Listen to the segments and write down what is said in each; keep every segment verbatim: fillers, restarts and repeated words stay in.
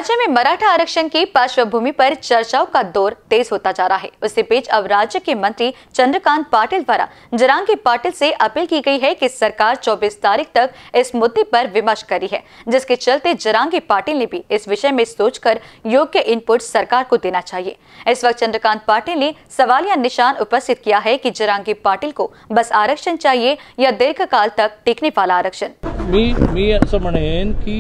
राज्य में मराठा आरक्षण की पार्श्वभूमि पर चर्चाओं का दौर तेज होता जा रहा है। उसी बीच अब राज्य के मंत्री चंद्रकांत पाटिल द्वारा जरांगी पाटिल से अपील की गई है कि सरकार चौबीस तारीख तक इस मुद्दे पर विमर्श करी है, जिसके चलते जरांगी पाटिल ने भी इस विषय में सोचकर योग्य इनपुट सरकार को देना चाहिए। इस वक्त चंद्रकांत पाटिल ने सवालिया निशान उपस्थित किया है कि जरांगी पाटिल को बस आरक्षण चाहिए या दीर्घकाल तक टिकने वाला आरक्षण। मी मी असं म्हणेन की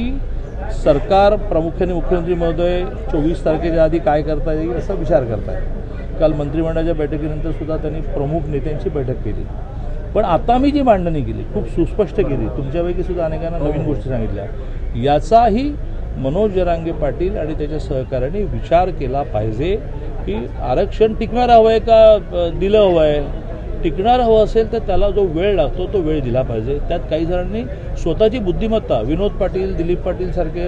सरकार प्रामुख्याने मुख्यमंत्री महोदय चोवीस तारखेच्या आधी काय करता येईल असा विचार करताय। काल मंत्रिमंडळाच्या बैठकीनंतर सुद्धा त्यांनी प्रमुख नेत्यांची बैठक केली, पण आता मी जी मांडणी केली खूप सुस्पष्ट केली, तुमच्यापैकी सुद्धा अनेकांना नवीन गोष्टी सांगितल्या, याचाही मनोज जरांगे पाटील आणि त्याच्या सहकार्याने विचार केला पाहिजे की आरक्षण टिकणार हवं आहे का दिलं हवं आहे। टिकणार हवं असेल तर त्याला जो वेळ लागतो तो वेळ दिला पाहिजे। त्यात काही जणांनी स्वतःची बुद्धिमत्ता, विनोद पाटील, दिलीप पाटील सारखे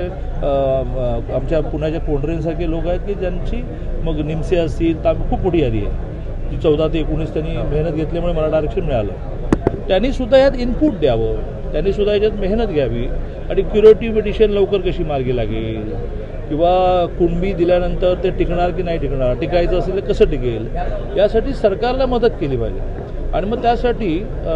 आमच्या पुण्याच्या कोंढरेंसारखे लोक आहेत की ज्यांची मग निमसे असतील तर खूप मोठी यादी आहे जी चौदा ते एकोणीस त्यांनी मेहनत घेतल्यामुळे मराठा आरक्षण मिळालं। त्यांनी सुद्धा यात इनपुट द्यावं, त्यांनी सुद्धा याच्यात मेहनत घ्यावी आणि क्युरेटिव्ह पिटिशन लवकर कशी मार्गी लागेल किंवा कुणबी दिल्यानंतर ते टिकणार की नाही टिकणार, टिकायचं असेल तर कसं टिकेल, यासाठी सरकारला मदत केली पाहिजे। आणि मग त्यासाठी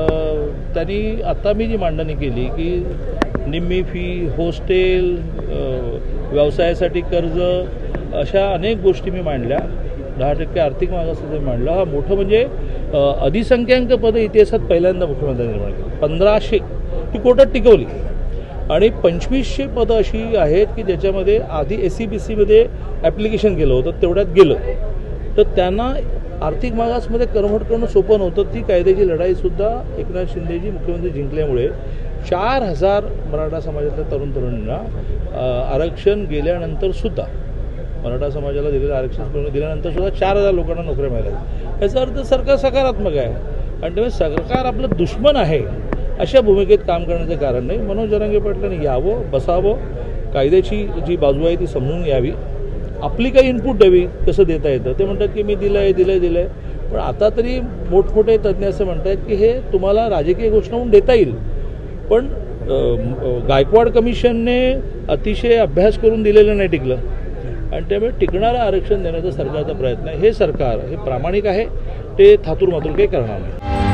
त्यांनी आता मी जी मांडणी केली की निम्मी फी, हॉस्टेल, व्यवसायासाठी कर्ज, अशा अनेक गोष्टी मी मांडल्या। दहा टक्के आर्थिक मागासवर्ग मांडला। हा मोठं म्हणजे अधिसंख्याक पदं इतिहासात पहिल्यांदा मुख्यमंत्र्यांनी निर्माण केली। पंधराशे ती कोर्टात टिकवली आणि पंचवीसशे पदं अशी आहेत की ज्याच्यामध्ये आधी एस सी बी सीमध्ये ॲप्लिकेशन केलं होतं, तेवढ्यात गेलं, तर त्यांना आर्थिक मागासमध्ये करमट करणं सोपं नव्हतं। ती कायद्याची लढाईसुद्धा एकनाथ शिंदेजी मुख्यमंत्री जिंकल्यामुळे चार हजार मराठा समाजातल्या तरुण तरुणींना आरक्षण गेल्यानंतर सुद्धा, मराठा समाजाला दिलेलं आरक्षण दिल्यानंतर सुद्धा चार हजार लोकांना नोकऱ्या मिळाल्या। याचा अर्थ सरकार सकारात्मक आहे आणि त्यामुळे सरकार आपलं दुश्मन आहे अशा भूमिकेत काम करण्याचं कारण नाही। मनोज जरांगे पाटलांनी यावं, बसावं, कायद्याची जी बाजू आहे ती समजून घ्यावी, आपली काही इनपुट द्यावी, कसं देता येतं। ते म्हणतात की मी दिलं आहे दिलं आहे दिलं आहे, पण आता तरी मोठमोठे तज्ज्ञ असं म्हणतात की हे तुम्हाला राजकीय घोषणा म्हणून देता येईल, पण गायकवाड कमिशनने अतिशय अभ्यास करून दिलेलं नाही टिकलं आणि त्यामुळे टिकणारं आरक्षण देण्याचा सरकारचा प्रयत्न आहे। हे सरकार हे प्रामाणिक आहे, ते थातूर मातूर काही करणार नाही।